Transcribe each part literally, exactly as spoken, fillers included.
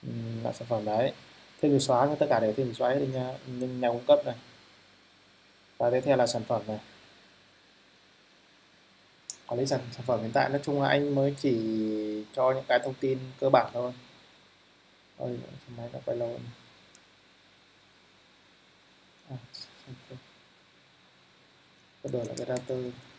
Ừm, là sản phẩm đấy. Thêm bị xóa tất cả đều thêm bị xóa hết đi nha, nhưng nhà cung cấp này. Và tiếp theo là sản phẩm này. Quản lý sản, sản phẩm hiện tại nói chung là anh mới chỉ cho những cái thông tin cơ bản thôi. Ôi, máy nó quay lâu này. À, cái đồ là cái router.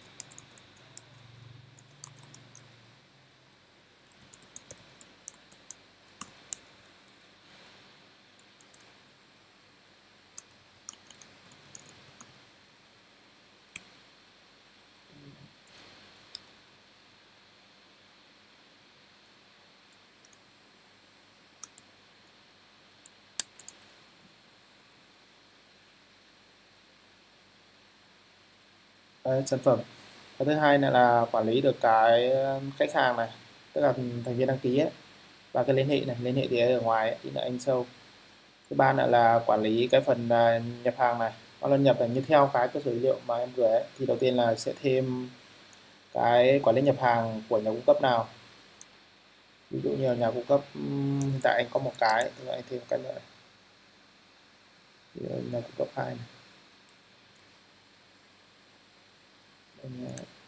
Đấy, sản phẩm. Cái thứ hai này là quản lý được cái khách hàng này, tức là thành viên đăng ký ấy, và cái liên hệ này, liên hệ thì ở ngoài ấy, thì là anh show. Thứ ba nữa là quản lý cái phần à, nhập hàng này, nó là nhập là như theo cái cơ sở dữ liệu mà em gửi ấy. Thì đầu tiên là sẽ thêm cái quản lý nhập hàng của nhà cung cấp nào, ví dụ như là nhà cung cấp hiện tại anh có một cái, thì anh thêm một cái nữa này. Thì nhà cung cấp hai này. Nhà,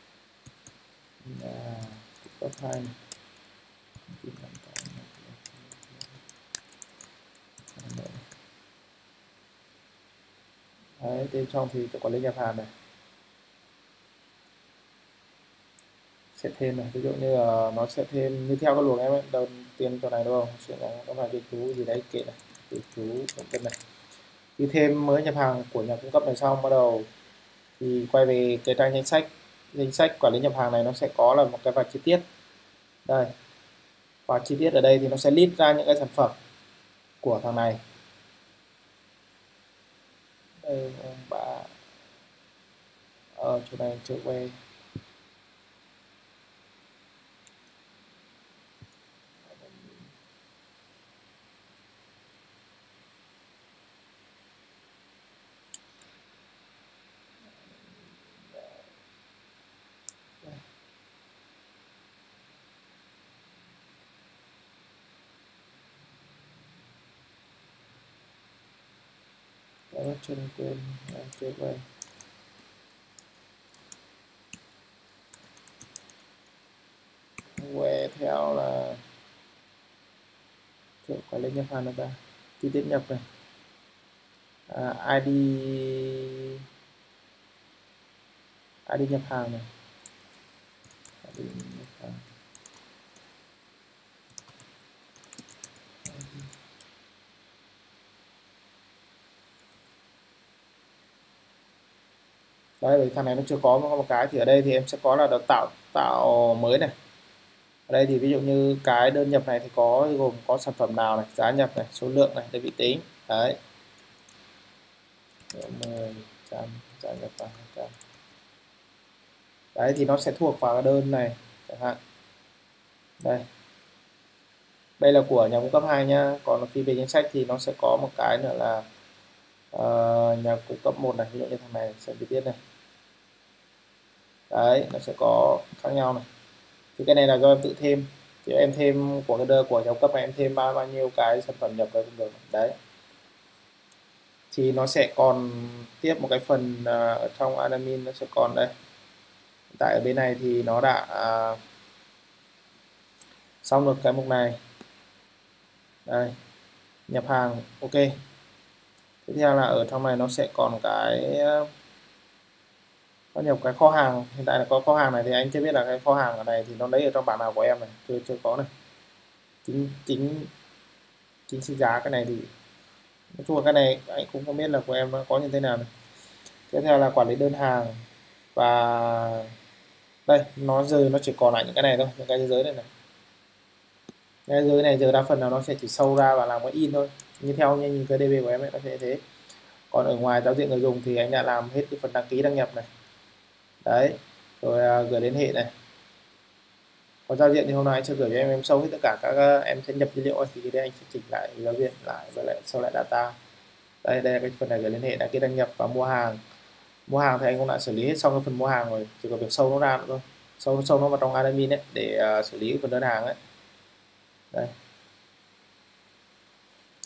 nhà cung cấp hai này. Đấy, bên trong thì có quản lý nhập hàng này, sẽ thêm này, ví dụ như là nó sẽ thêm như theo cái luồng em ấy, đầu tiên chỗ này đúng không, sẽ có các bài ghi chú gì đấy kệ này, ghi chú thông tin này. Khi thêm mới nhập hàng của nhà cung cấp này xong, bắt đầu thì quay về cái trang danh sách, danh sách quản lý nhập hàng này nó sẽ có là một cái vạch chi tiết đây, và chi tiết ở đây thì nó sẽ list ra những cái sản phẩm của thằng này. Đây bà ở chỗ này chỗ quay đó, trên quên chỗ quay quay theo là chỗ quản lý nhập hàng này ta, chi tiết nhập này, à, i đê i đê nhập hàng này, i đê nhập hàng. Đấy, bởi thằng này nó chưa có một cái, thì ở đây thì em sẽ có là được tạo tạo mới này. Ở đây thì ví dụ như cái đơn nhập này thì có gồm có sản phẩm nào này, giá nhập này, số lượng này, đơn vị tính đấy, mười trăm, giá nhập vào hai trăm. Đấy thì nó sẽ thuộc vào cái đơn này chẳng hạn. Đây, đây là của nhà cung cấp hai nhá, còn khi về danh sách thì nó sẽ có một cái nữa là uh, nhà cung cấp một này, ví dụ như thằng này sẽ chi tiết này. Đấy, nó sẽ có khác nhau này. Thì cái này là do em tự thêm, thì em thêm của cái đơn của nhà cung cấp này, em thêm bao bao nhiêu cái sản phẩm nhập vào cũng được đấy. Thì nó sẽ còn tiếp một cái phần uh, ở trong admin nó sẽ còn đây. Tại ở bên này thì nó đã uh, xong được cái mục này. Đây, nhập hàng ok. Tiếp theo là ở trong này nó sẽ còn cái có nhập cái kho hàng, hiện tại là có kho hàng này thì anh chưa biết là cái kho hàng ở này thì nó lấy ở trong bảng nào của em này, chưa chưa có này. Chính chính chính sách giá cái này thì nói chung là cái này anh cũng không biết là của em nó có như thế nào này. Tiếp theo là quản lý đơn hàng, và đây nó giờ nó chỉ còn lại những cái này thôi, những cái dưới này này. Cái dưới này giờ đa phần là nó sẽ chỉ sâu ra và làm cái in thôi, như theo như cái đê bê của em ấy nó sẽ thế. Còn ở ngoài giao diện người dùng thì anh đã làm hết cái phần đăng ký đăng nhập này đấy, rồi uh, gửi liên hệ này. Còn giao diện thì hôm nay anh sẽ gửi cho em em sâu hết tất cả các uh, em sẽ nhập dữ liệu thì đây anh sẽ chỉnh lại giao diện lại với lại sâu lại data. Đây đây là cái phần này gửi liên hệ, đăng ký đăng nhập và mua hàng. Mua hàng thì anh cũng đã xử lý hết xong cái phần mua hàng rồi, chỉ có việc sâu nó ra nữa thôi, sâu sâu nó vào trong admin đấy để uh, xử lý phần đơn hàng ấy. Đây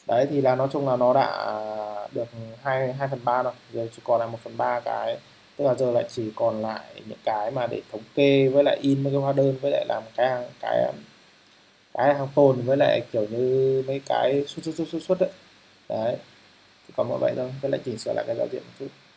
Đấy thì là nói chung là nó đã được hai hai phần ba rồi, giờ chỉ còn lại một phần ba cái, tức là giờ lại chỉ còn lại những cái mà để thống kê với lại in mấy cái hóa đơn với lại làm cái hàng cái cái hàng tồn với lại kiểu như mấy cái xuất xuất xuất xuất xuất đấy. Đấy thì còn mỗi vậy thôi, với lại chỉnh sửa lại cái giao diện một chút.